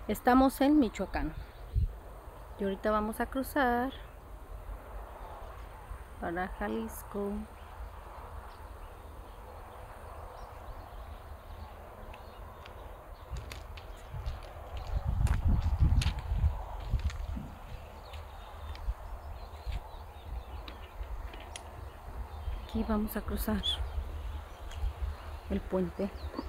Estamos en Michoacán y ahorita vamos a cruzar para Jalisco. Aquí vamos a cruzar el puente.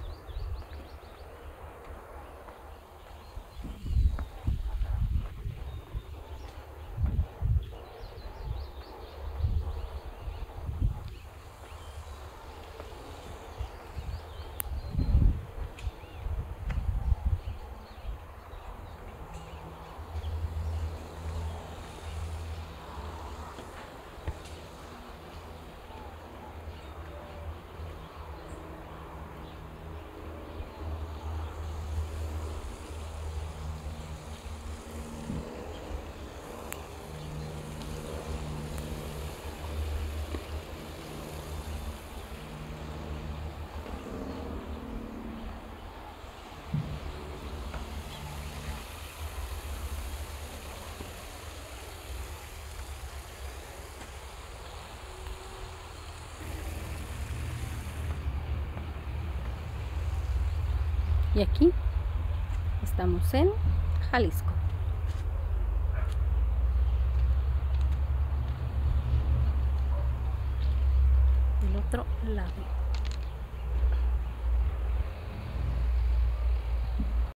Y aquí estamos en Jalisco. Del otro lado.